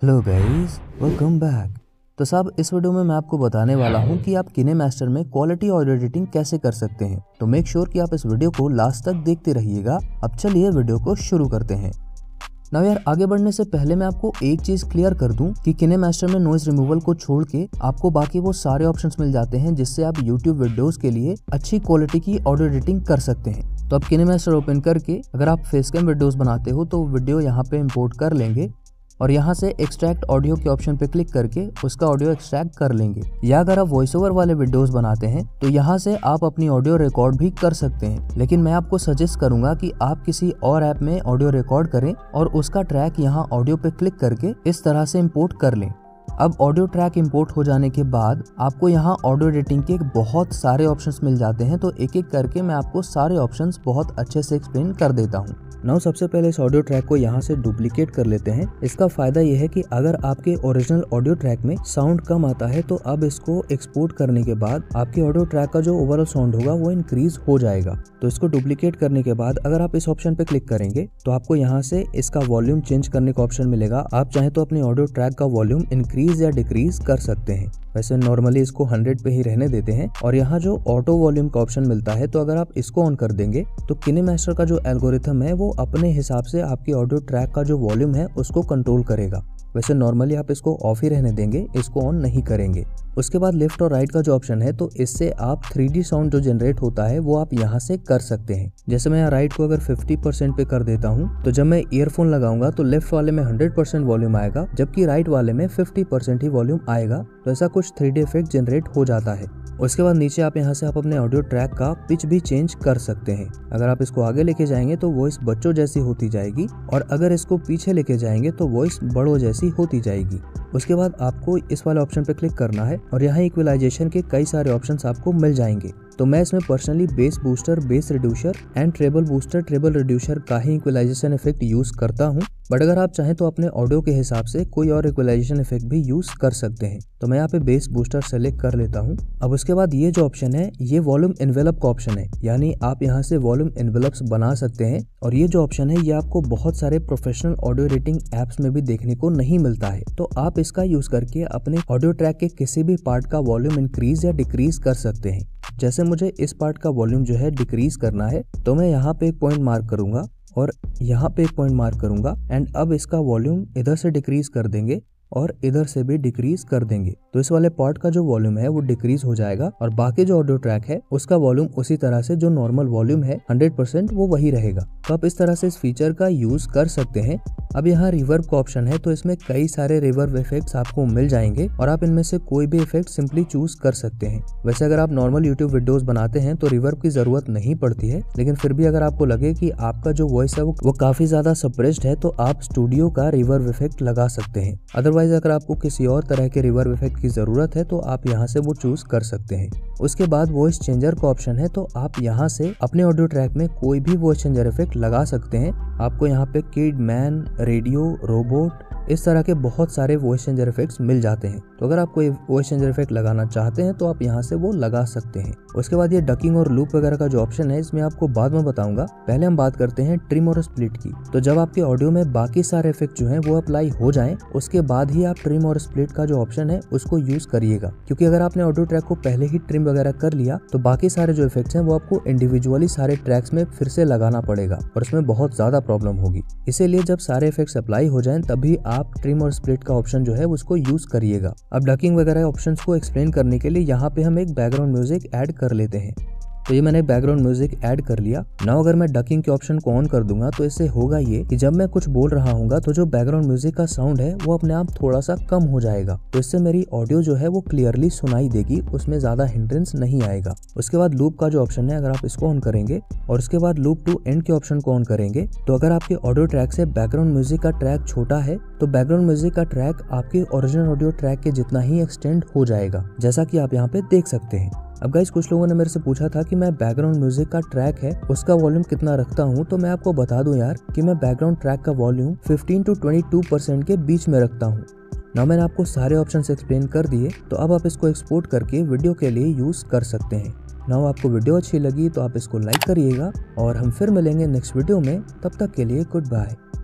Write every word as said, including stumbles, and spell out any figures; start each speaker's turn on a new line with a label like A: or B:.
A: Hello guys, welcome back. तो साहब, इस वीडियो में मैं आपको बताने वाला हूं कि आप किनेमास्टर में क्वालिटी ऑडियो एडिटिंग कैसे कर सकते हैं। तो मेक श्योर कि आप इस वीडियो को लास्ट तक देखते रहिएगा। अब चलिए वीडियो को शुरू करते हैं। ना यार, आगे बढ़ने से पहले मैं आपको एक चीज क्लियर कर दूं कि किनेमास्टर में नॉइज रिमूवल को छोड़ के आपको बाकी वो सारे ऑप्शंस मिल जाते हैं जिससे आप यूट्यूब वीडियोस के लिए अच्छी क्वालिटी की ऑडियो एडिटिंग कर सकते हैं। तो अब किनेमास्टर ओपन करके अगर आप फेसकैम वीडियोस बनाते हो तो वीडियो यहाँ पे इंपोर्ट कर लेंगे और यहाँ से एक्सट्रैक्ट ऑडियो के ऑप्शन पे क्लिक करके उसका ऑडियो एक्सट्रैक्ट कर लेंगे। या अगर आप वॉइस ओवर वाले वीडियोस बनाते हैं तो यहाँ से आप अपनी ऑडियो रिकॉर्ड भी कर सकते हैं, लेकिन मैं आपको सजेस्ट करूंगा कि आप किसी और ऐप में ऑडियो रिकॉर्ड करें और उसका ट्रैक यहाँ ऑडियो पे क्लिक करके इस तरह से इम्पोर्ट कर लें। अब ऑडियो ट्रैक इंपोर्ट हो जाने के बाद आपको यहाँ ऑडियो एडिटिंग के बहुत सारे ऑप्शंस मिल जाते हैं। तो एक एक करके मैं आपको सारे ऑप्शंस बहुत अच्छे से एक्सप्लेन कर देता हूँ। नाउ सबसे पहले इस ऑडियो ट्रैक को यहाँ से डुप्लीकेट कर लेते हैं। इसका फायदा यह है कि अगर आपके ओरिजिनल ऑडियो ट्रैक में साउंड कम आता है तो अब इसको एक्सपोर्ट करने के बाद आपके ऑडियो ट्रैक का जो ओवरऑल साउंड होगा वो इंक्रीज हो जाएगा। तो इसको डुप्लीकेट करने के बाद अगर आप इस ऑप्शन पे क्लिक करेंगे तो आपको यहाँ से इसका वॉल्यूम चेंज करने का ऑप्शन मिलेगा। आप चाहे तो अपने ऑडियो ट्रैक का वॉल्यूम इंक्रीज या डिक्रीज कर सकते हैं। वैसे नॉर्मली इसको हंड्रेड पे ही रहने देते हैं। और यहाँ जो ऑटो वॉल्यूम का ऑप्शन मिलता है तो अगर आप इसको ऑन कर देंगे तो किनेमास्टर का जो एल्गोरिथम है वो अपने हिसाब से आपके ऑडियो ट्रैक का जो वॉल्यूम है उसको कंट्रोल करेगा। वैसे नॉर्मली आप इसको ऑफ ही रहने देंगे, इसको ऑन नहीं करेंगे। उसके बाद लेफ्ट और राइट का जो ऑप्शन है तो इससे आप थ्री डी साउंड जो जनरेट होता है वो आप यहाँ से कर सकते हैं। जैसे मैं यहाँ राइट को अगर फिफ्टी परसेंट पे कर देता हूँ तो जब मैं ईयरफोन लगाऊंगा तो लेफ्ट वाले में हंड्रेड परसेंट वॉल्यूम आएगा जबकि राइट वाले में फिफ्टी परसेंट ही वॉल्यूम आएगा। तो ऐसा कुछ थ्री डी इफेक्ट जनरेट हो जाता है। उसके बाद नीचे आप यहाँ से आप अपने ऑडियो ट्रैक का पिच भी चेंज कर सकते हैं। अगर आप इसको आगे लेके जाएंगे तो वॉइस बच्चों जैसी होती जाएगी और अगर इसको पीछे लेके जाएंगे तो वॉइस बड़ों जैसी होती जाएगी। उसके बाद आपको इस वाले ऑप्शन पे क्लिक करना है और यहाँ इक्वलाइजेशन के कई सारे ऑप्शंस आपको मिल जाएंगे। तो मैं इसमें personally bass booster, bass reducer and treble booster, treble reducer का ही इक्वलाइजेशन इफेक्ट यूज करता हूँ। बट अगर आप चाहें तो अपने ऑडियो के हिसाब से कोई और इक्वलाइजेशन इफेक्ट भी यूज कर सकते हैं। तो मैं यहाँ पे बेस बूस्टर सेलेक्ट कर लेता हूँ। अब उसके बाद ये जो ऑप्शन है ये वॉल्यूम एनवेलप का ऑप्शन है, यानी आप यहाँ से वॉल्यूम एनवेलप्स बना सकते हैं। और ये जो ऑप्शन है ये आपको बहुत सारे प्रोफेशनल ऑडियो एडिटिंग एप्स में भी देखने को नहीं मिलता है। तो आप इसका यूज करके अपने ऑडियो ट्रैक के किसी भी पार्ट का वॉल्यूम इंक्रीज या डिक्रीज कर सकते हैं। जैसे मुझे इस पार्ट का वॉल्यूम जो है डिक्रीज करना है तो मैं यहाँ पे एक पॉइंट मार्क करूंगा और यहाँ पे एक पॉइंट मार्क करूंगा एंड अब इसका वॉल्यूम इधर से डिक्रीज कर देंगे और इधर से भी डिक्रीज कर देंगे। तो इस वाले पार्ट का जो वॉल्यूम है वो डिक्रीज हो जाएगा और बाकी जो ऑडियो ट्रैक है उसका वॉल्यूम उसी तरह से जो नॉर्मल वॉल्यूम है हंड्रेड परसेंट वो वही रहेगा। तो आप इस तरह से इस फीचर का यूज कर सकते हैं। अब यहाँ रिवर्ब का ऑप्शन है तो इसमें कई सारे रिवर्ब इफेक्ट्स आपको मिल जाएंगे और आप इनमें से कोई भी इफेक्ट सिंपली चूज कर सकते हैं। वैसे अगर आप नॉर्मल यूट्यूब वीडियोस बनाते हैं तो रिवर्ब की जरूरत नहीं पड़ती है, लेकिन फिर भी अगर आपको लगे कि आपका जो वॉइस है वो, वो काफी ज्यादा सप्रेस्ड है तो आप स्टूडियो का रिवर्ब इफेक्ट लगा सकते हैं। अदरवाइज अगर आपको किसी और तरह के रिवर्ब इफेक्ट की जरूरत है तो आप यहाँ से वो चूज कर सकते हैं। उसके बाद वॉइस चेंजर का ऑप्शन है तो आप यहाँ से अपने ऑडियो ट्रैक में कोई भी वॉइस चेंजर इफेक्ट लगा सकते हैं। आपको यहाँ पे किड, मैन, रेडियो, रोबोट, इस तरह के बहुत सारे वॉइस चेंजर इफेक्ट्स मिल जाते हैं। तो अगर आप कोई वॉइस चेंजर इफेक्ट लगाना चाहते हैं तो आप यहाँ से वो लगा सकते हैं। उसके बाद ये डकिंग और लूप वगैरह का जो ऑप्शन है इसमें आपको बाद में बताऊंगा। पहले हम बात करते हैं ट्रिम और स्प्लिट की। तो जब आपके ऑडियो में बाकी सारे इफेक्ट जो हैं वो अप्लाई हो जाएं उसके बाद ही आप ट्रिम और स्प्लिट का जो ऑप्शन है उसको यूज करिएगा, क्योंकि अगर आपने ऑडियो ट्रैक को पहले ही ट्रिम वगैरह कर लिया तो बाकी सारे जो इफेक्ट्स हैं वो आपको इंडिविजुअली सारे ट्रैक्स में फिर से लगाना पड़ेगा और उसमें बहुत ज्यादा प्रॉब्लम होगी। इसीलिए जब सारे इफेक्ट्स अप्लाई हो जाएं तभी आप ट्रिम और स्प्लिट का ऑप्शन जो है उसको यूज करिएगा। अब डकिंग वगैरह ऑप्शंस को एक्सप्लेन करने के लिए यहाँ पे हम एक बैकग्राउंड म्यूजिक ऐड कर लेते हैं। तो ये मैंने बैकग्राउंड म्यूजिक ऐड कर लिया। नाउ अगर मैं डकिंग के ऑप्शन को ऑन कर दूंगा तो इससे होगा ये कि जब मैं कुछ बोल रहा हूँ तो जो बैकग्राउंड म्यूजिक का साउंड है वो अपने आप थोड़ा सा कम हो जाएगा। तो इससे मेरी ऑडियो जो है वो क्लियरली सुनाई देगी, उसमें ज्यादा हिंड्रेंस नहीं आएगा। उसके बाद लूप का जो ऑप्शन है अगर आप इसको ऑन करेंगे और उसके बाद लूप टू एंड के ऑप्शन को ऑन करेंगे तो अगर आपके ऑडियो ट्रैक से बैकग्राउंड म्यूजिक का ट्रैक छोटा है तो बैकग्राउंड म्यूजिक का ट्रैक आपके ओरिजिनल ऑडियो ट्रैक के जितना ही एक्सटेंड हो जाएगा, जैसा कि आप यहाँ पे देख सकते हैं। अब गाइस कुछ लोगों ने मेरे से पूछा था कि मैं बैकग्राउंड म्यूजिक का ट्रैक है उसका वॉल्यूम कितना रखता हूँ, तो मैं आपको बता दूं यार कि मैं बैकग्राउंड ट्रैक का volume fifteen to twenty two percent के बीच में रखता हूँ। ना मैंने आपको सारे ऑप्शंस एक्सप्लेन कर दिए, तो अब आप इसको एक्सपोर्ट करके वीडियो के लिए यूज कर सकते हैं। ना आपको वीडियो अच्छी लगी तो आप इसको लाइक करिएगा और हम फिर मिलेंगे नेक्स्ट वीडियो में। तब तक के लिए गुड बाय।